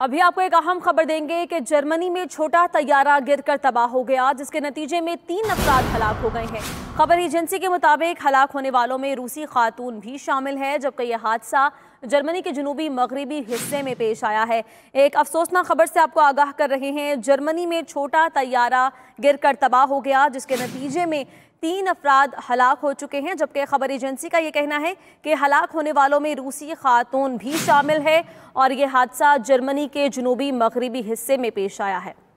अभी आपको एक अहम खबर देंगे कि जर्मनी में छोटा तैयारा गिरकर तबाह हो गया, जिसके नतीजे में 3 अफराद हलाक हो गए हैं। खबर एजेंसी के मुताबिक हलाक होने वालों में रूसी खातून भी शामिल है, जबकि यह हादसा जर्मनी के जनूबी मगरबी हिस्से में पेश आया है। एक अफसोसनाक खबर से आपको आगाह कर रहे हैं। जर्मनी में छोटा तैयारा गिरकर तबाह हो गया, जिसके नतीजे में 3 अफराद हलाक हो चुके हैं, जबकि खबर एजेंसी का यह कहना है कि हलाक होने वालों में रूसी खातून भी शामिल है और यह हादसा जर्मनी के जनूबी मगरबी हिस्से में पेश आया है।